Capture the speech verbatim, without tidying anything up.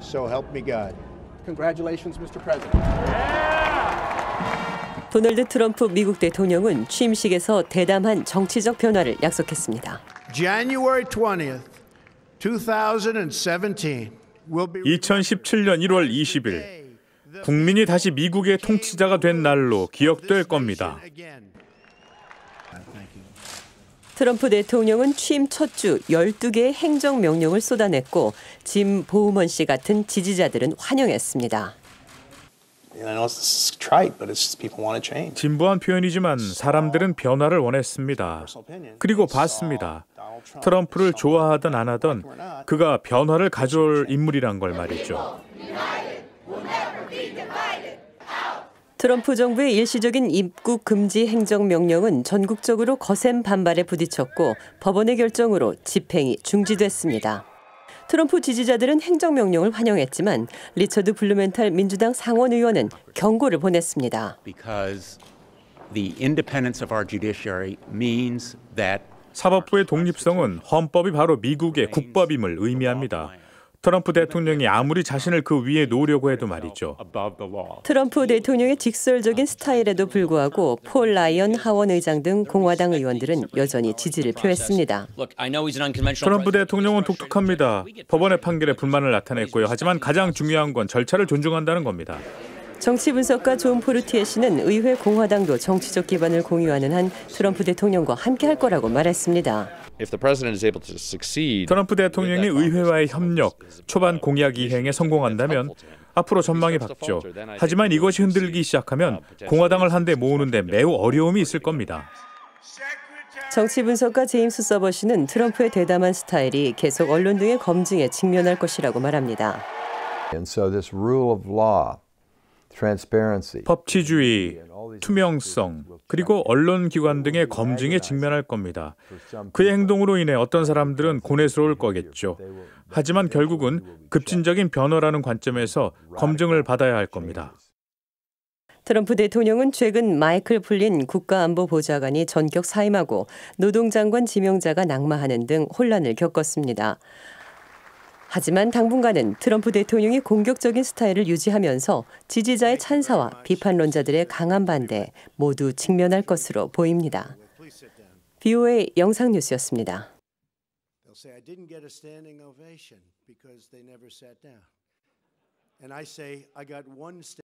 So help me God. Congratulations, mister President. 도널드 트럼프 미국 대통령은 취임식에서 대담한 정치적 변화를 약속했습니다. January twentieth, twenty seventeen will be 이천십칠 년 일월 이십일 국민이 다시 미국의 통치자가 된 날로 기억될 겁니다. 트럼프 대통령은 취임 첫 주 열두 개의 행정명령을 쏟아냈고 짐 보우먼 씨 같은 지지자들은 환영했습니다. 진부한 표현이지만 사람들은 변화를 원했습니다. 그리고 봤습니다. 트럼프를 좋아하든 안 하든 그가 변화를 가져올 인물이란 걸 말이죠. 트럼프 정부의 일시적인 입국 금지 행정명령은 전국적으로 거센 반발에 부딪혔고 법원의 결정으로 집행이 중지됐습니다. 트럼프 지지자들은 행정명령을 환영했지만 리처드 블루멘탈 민주당 상원 의원은 경고를 보냈습니다. 사법부의 독립성은 헌법이 바로 미국의 국법임을 의미합니다. 트럼프 대통령이 아무리 자신을 그 위에 놓으려고 해도 말이죠. 트럼프 대통령의 직설적인 스타일에도 불구하고 폴 라이언 하원 의장 등 공화당 의원들은 여전히 지지를 표했습니다. 트럼프 대통령은 독특합니다. 법원의 판결에 불만을 나타냈고요. 하지만 가장 중요한 건 절차를 존중한다는 겁니다. 정치 분석가 존 포르티에 씨는 의회 공화당도 정치적 기반을 공유하는 한 트럼프 대통령과 함께할 거라고 말했습니다. 트럼프 대통령이 의회와의 협력, 초반 공약 이행에 성공한다면 앞으로 전망이 밝죠. 하지만 이것이 흔들리기 시작하면 공화당을 한데 모으는 데 매우 어려움이 있을 겁니다. 정치 분석가 제임스 서버 씨는 트럼프의 대담한 스타일이 계속 언론 등의 검증에 직면할 것이라고 말합니다. 법치주의, 투명성, 그리고 언론기관 등의 검증에 직면할 겁니다. 그의 행동으로 인해 어떤 사람들은 고뇌스러울 거겠죠. 하지만 결국은 급진적인 변화라는 관점에서 검증을 받아야 할 겁니다. 트럼프 대통령은 최근 마이클 플린 국가안보보좌관이 전격 사임하고 노동장관 지명자가 낙마하는 등 혼란을 겪었습니다. 하지만 당분간은 트럼프 대통령이 공격적인 스타일을 유지하면서 지지자의 찬사와 비판론자들의 강한 반대에 모두 직면할 것으로 보입니다. 브이오에이 영상뉴스였습니다.